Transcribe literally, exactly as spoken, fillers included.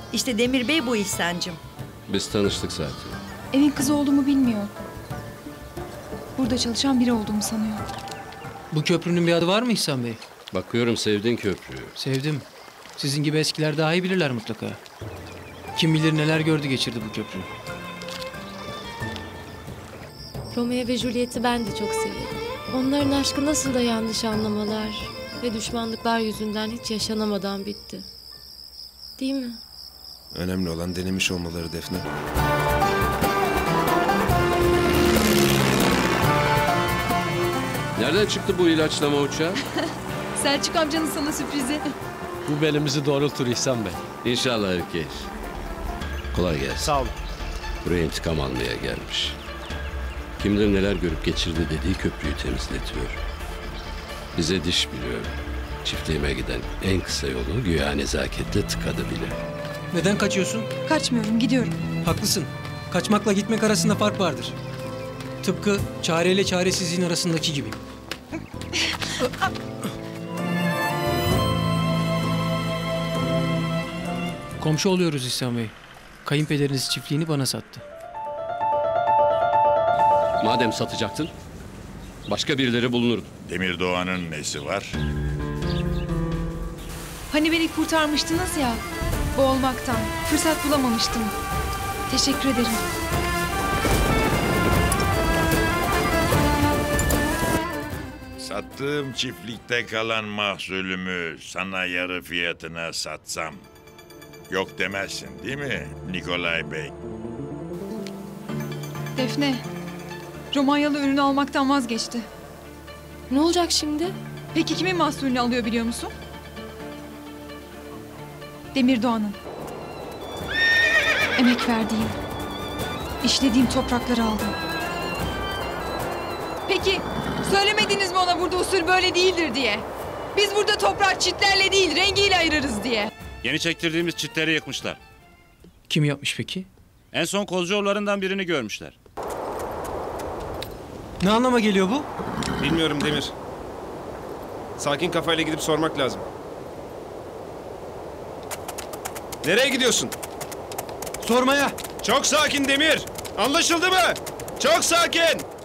İşte Demir Bey bu İhsan'cığım. Biz tanıştık zaten. Evin kızı olduğumu bilmiyor. Burada çalışan biri olduğumu sanıyor. Bu köprünün bir adı var mı İhsan Bey? Bakıyorum sevdin köprüyü. Sevdim. Sizin gibi eskiler daha iyi bilirler mutlaka. Kim bilir neler gördü geçirdi bu köprü. Romeo ve Juliet'i ben de çok severim. Onların aşkı nasıl da yanlış anlamalar ve düşmanlıklar yüzünden hiç yaşanamadan bitti. Değil mi? Önemli olan denemiş olmaları Defne. Nereden çıktı bu ilaçlama uçağı? Selçuk amcanın sana sürprizi. Bu belimizi doğrultur İhsan Bey. İnşallah erkeğiz. Kolay gelsin. Sağ olun. Buraya intikam almaya gelmiş. Kimdir neler görüp geçirdi dediği köprüyü temizletiyor. Bize diş biliyor. Çiftliğime giden en kısa yolu güya nezaketle tıkadı bile. Neden kaçıyorsun? Kaçmıyorum, gidiyorum. Haklısın. Kaçmakla gitmek arasında fark vardır. Tıpkı çareyle çaresizliğin arasındaki gibi. Komşu oluyoruz İhsan Bey. Kayınpederiniz çiftliğini bana sattı. Madem satacaktın, başka birileri bulunurdu. Demir Doğan'ın nesi var? Hani beni kurtarmıştınız ya, boğulmaktan. Fırsat bulamamıştım. Teşekkür ederim. Sattığım çiftlikte kalan mahsulümü sana yarı fiyatına satsam yok demezsin değil mi Nikolay Bey? Defne, Romanyalı ürünü almaktan vazgeçti. Ne olacak şimdi? Peki kimin mahsulünü alıyor biliyor musun? Demir Doğan'ın. Emek verdiğim, işlediğim toprakları aldım. Peki söylemediniz mi ona burada usul böyle değildir diye? Biz burada toprak çitlerle değil rengiyle ayırırız diye. Yeni çektirdiğimiz çitleri yıkmışlar. Kim yapmış peki? En son Kozcuoğullarından birini görmüşler. Ne anlama geliyor bu? Bilmiyorum Demir. Sakin kafayla gidip sormak lazım. Nereye gidiyorsun? Sormaya. Çok sakin Demir. Anlaşıldı mı? Çok sakin.